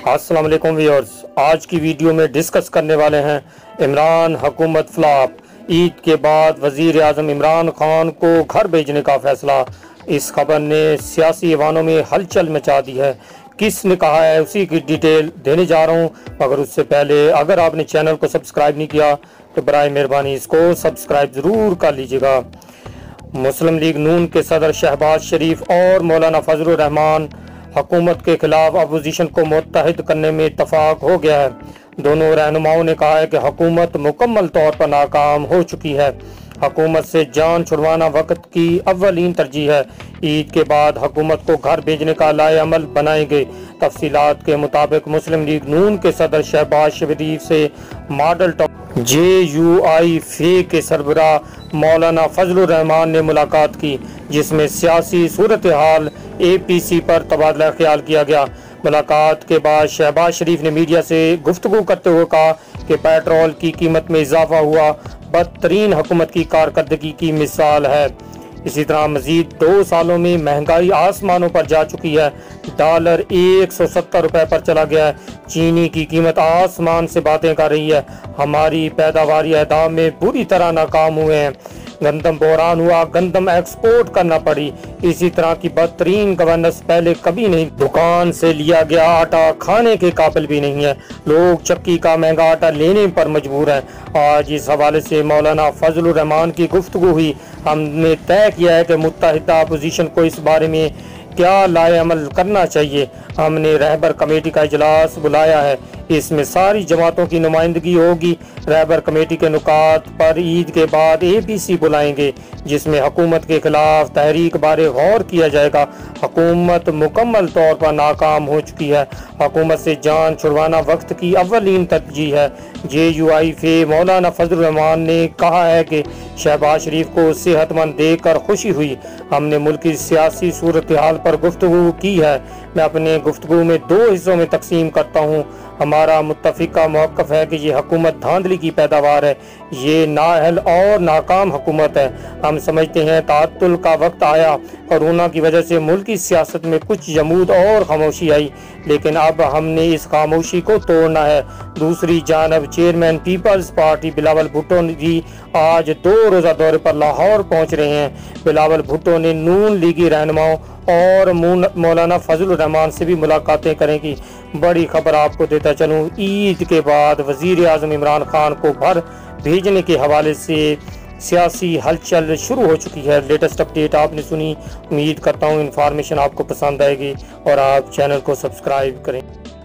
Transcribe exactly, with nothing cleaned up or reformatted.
अस्सलाम वालेकुम व्यूअर्स, आज की वीडियो में डिस्कस करने वाले हैं इमरान हुकूमत फ्लॉप, ईद के बाद वज़ीर आज़म इमरान खान को घर भेजने का फैसला। इस खबर ने सियासी ऐवानों में हलचल मचा दी है। किसने कहा है उसी की डिटेल देने जा रहा हूँ, मगर उससे पहले अगर आपने चैनल को सब्सक्राइब नहीं किया तो बराए मेहरबानी इसको सब्सक्राइब ज़रूर कर लीजिएगा। मुस्लिम लीग नून के सदर शहबाज शरीफ और मौलाना फजलुर रहमान हुकूमत के खिलाफ अपोजिशन को मुत्तहिद करने में इत्तफाक हो गया है। दोनों रहनुमाओं ने कहा है कि हुकूमत मुकम्मल तौर पर नाकाम हो चुकी है। हुकूमत से जान छुड़वाना वक्त की अव्वलीन तरजीह है। ईद के बाद हुकूमत को घर भेजने का लाए अमल बनाएंगे। तफसीलात के मुताबिक मुस्लिम लीग नून के सदर शहबाज शरीफ से model town J U I F के सरबरा मौलाना फजलुर रहमान ने मुलाकात की, जिसमें सियासी सूरत हाल ए पी सी पर तबादला ख्याल किया गया। मुलाकात के बाद शहबाज शरीफ ने मीडिया से गुफ्तगू करते हुए कहा कि पेट्रोल की कीमत में इजाफा हुआ बदतरीन हुकूमत की कारकर्दगी की मिसाल है। इसी तरह मजीद दो सालों में महंगाई आसमानों पर जा चुकी है। डॉलर एक सौ सत्तर रुपये पर चला गया है। चीनी की कीमत आसमान से बातें कर रही है। हमारी पैदावारी अहदाफ में बुरी तरह नाकाम हुए हैं। गंदम बहरान हुआ, गंदम एक्सपोर्ट करना पड़ी। इसी तरह की बदतरीन गवर्नेंस पहले कभी नहीं। दुकान से लिया गया आटा खाने के काबिल भी नहीं है। लोग चक्की का महंगा आटा लेने पर मजबूर हैं। आज इस हवाले से मौलाना फजलुर रहमान की गुफ्तगू हुई। हमने तय किया है कि मुत्तहिदा अपोजिशन को इस बारे में क्या लाए अमल करना चाहिए। हमने रहबर कमेटी का इजलास बुलाया है। इसमें सारी जमातों की नुमाइंदगी होगी। रहबर कमेटी के नुकात पर ईद के बाद ए पी सी बुलाएंगे, जिसमें हुकूमत के खिलाफ तहरीक बारे गौर किया जाएगा। हुकूमत मुकम्मल तौर पर नाकाम हो चुकी है। हुकूमत से जान छुड़वाना वक्त की अव्वलीन तरजीह है। जे यू आई फे मौलाना फजलुर रहमान ने कहा है कि शहबाज शरीफ को सेहतमंद देखकर खुशी हुई। हमने मुल्क की सियासी सूरत हाल पर गुफ्तगू की है। मैं अपने गुफ्तगू में दो हिस्सों में तकसीम करता हूँ। हमारा मुत्तफिका मौक़िफ़ है कि ये हुकूमत धांधली की पैदावार है। ये नाअहल और नाकाम हुकूमत है। हम समझते हैं ताअत्तुल का वक्त आया। कोरोना की वजह से मुल्क की सियासत में कुछ जमूद और खामोशी आई, लेकिन अब हमने इस खामोशी को तोड़ना है। दूसरी जानब चेयरमैन पीपल्स पार्टी बिलावल भुट्टो जी आज दो रोज़ा दौरे पर लाहौर पहुँच रहे हैं। बिलावल भुट्टो ने नून लीगी रहनुमाओं और मौलाना फजलुर रहमान से भी मुलाकातें करेंगी। बड़ी खबर आपको देता चलूँ, ईद के बाद वज़ीर आज़म इमरान खान को घर भेजने के हवाले से सियासी हलचल शुरू हो चुकी है। लेटेस्ट अपडेट आपने सुनी। उम्मीद करता हूँ इन्फॉर्मेशन आपको पसंद आएगी और आप चैनल को सब्सक्राइब करें।